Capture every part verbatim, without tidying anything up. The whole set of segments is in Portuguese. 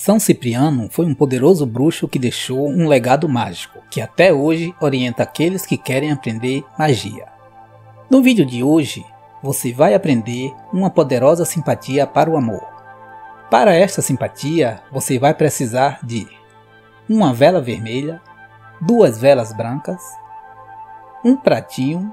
São Cipriano foi um poderoso bruxo que deixou um legado mágico, que até hoje orienta aqueles que querem aprender magia. No vídeo de hoje, você vai aprender uma poderosa simpatia para o amor. Para esta simpatia, você vai precisar de uma vela vermelha, duas velas brancas, um pratinho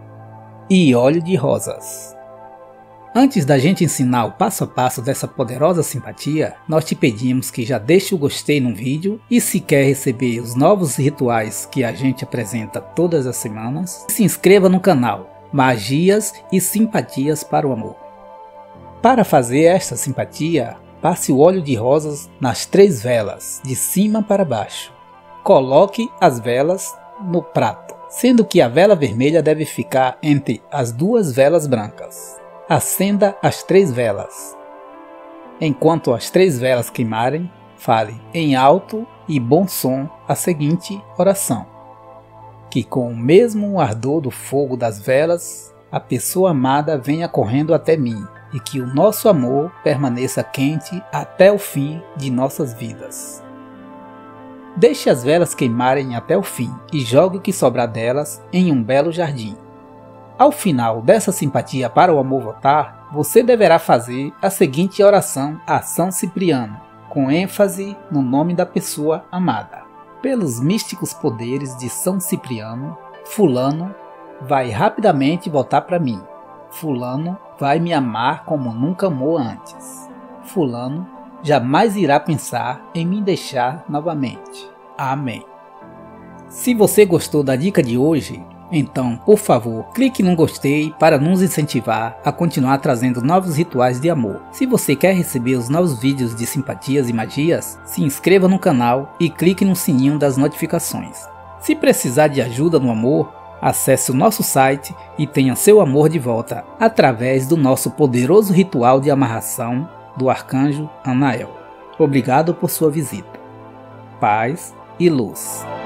e óleo de rosas. Antes da gente ensinar o passo a passo dessa poderosa simpatia, nós te pedimos que já deixe o gostei no vídeo e se quer receber os novos rituais que a gente apresenta todas as semanas, se inscreva no canal Magias e Simpatias para o Amor. Para fazer esta simpatia, passe o óleo de rosas nas três velas, de cima para baixo. Coloque as velas no prato, sendo que a vela vermelha deve ficar entre as duas velas brancas. Acenda as três velas. Enquanto as três velas queimarem, fale em alto e bom som a seguinte oração: que com o mesmo ardor do fogo das velas, a pessoa amada venha correndo até mim, e que o nosso amor permaneça quente até o fim de nossas vidas. Deixe as velas queimarem até o fim e jogue o que sobrar delas em um belo jardim. Ao final dessa simpatia para o amor voltar, você deverá fazer a seguinte oração a São Cipriano, com ênfase no nome da pessoa amada. Pelos místicos poderes de São Cipriano, fulano vai rapidamente voltar para mim. Fulano vai me amar como nunca amou antes. Fulano jamais irá pensar em me deixar novamente. Amém. Se você gostou da dica de hoje, então, por favor, clique no gostei para nos incentivar a continuar trazendo novos rituais de amor. Se você quer receber os novos vídeos de simpatias e magias, se inscreva no canal e clique no sininho das notificações. Se precisar de ajuda no amor, acesse o nosso site e tenha seu amor de volta através do nosso poderoso ritual de amarração do Arcanjo Anael. Obrigado por sua visita. Paz e luz.